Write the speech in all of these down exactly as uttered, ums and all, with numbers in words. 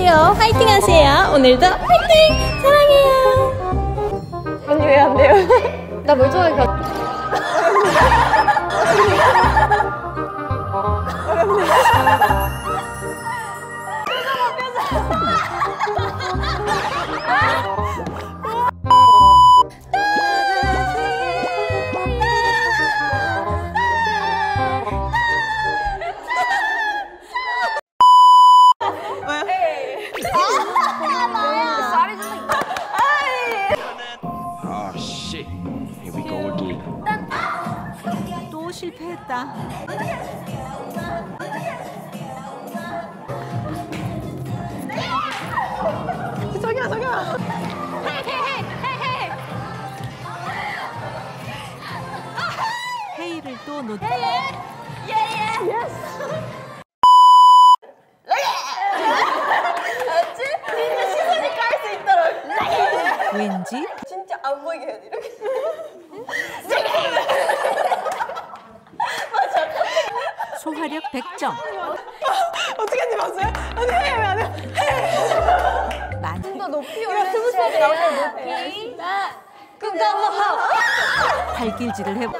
안녕하세요. 화이팅 하세요. 오늘도 화이팅! 사랑해요. 언니 왜 안 돼요? 나 멀쩡하게 가. 또 실패했다. 저기야 저기야. 헤이를 또 놓다. 왠지 진짜 안 보이게 해야 돼 이렇게. 소화력 백 점. 어떻게 했는지 봤어요? 언니 해! 왜 안 해? 해! 많이 좀 더 높이 올려주셔야 돼요. 높이. 그거 발길질을 해.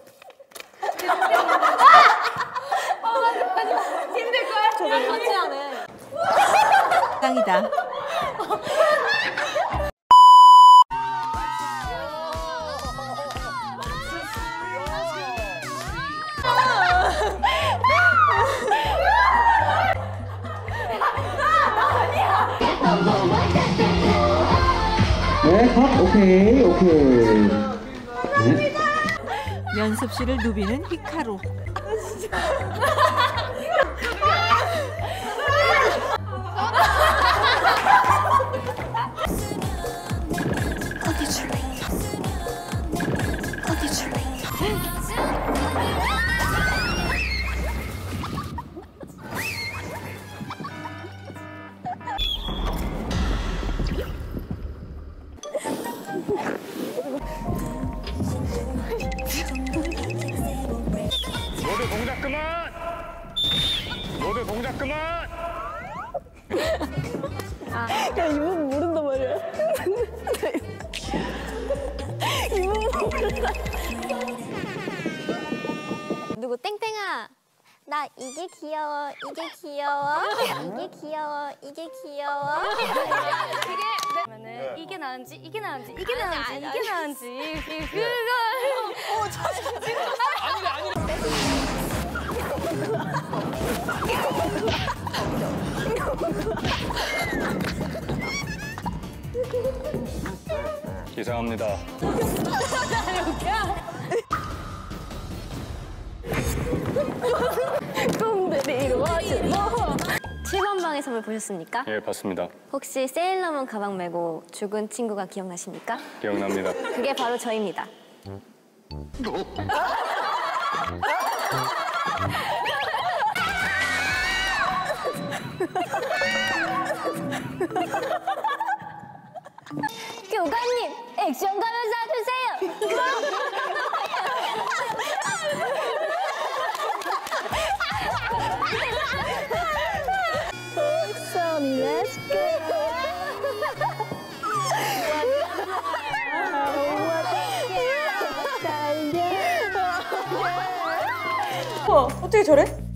힘들걸? 저랑 같이 하네. 짱이다. 네, 컷. 오케이, 오케이. 네. 연습실을 누비는 히카루. 어디 줄래? 어디 줄래? 모두 동작 그만! 모두 동작 그만! 야, 이 부분 모른단 말이야. 이 부분 모른다. 누구 땡땡아, 나 이게 귀여워, 이게 귀여워, 이게 귀여워, 이게 귀여워. 이게 그러면은 이게 나은지 이게 나은지 이게 나은지 이게 나은지 그거. 어, 저 지금. 아니래, 아니래. 이상합니다. 꿈들이 이루어진 뭐. 칠 번 방의 선물 보셨습니까? 예, 봤습니다. 혹시 세일러문 가방 메고 죽은 친구가 기억나십니까? 기억납니다. 그게 바로 저입니다. 교관님, 액션 가면 쏴주세요. Sonny, let's go. 와, 어떻게 저래?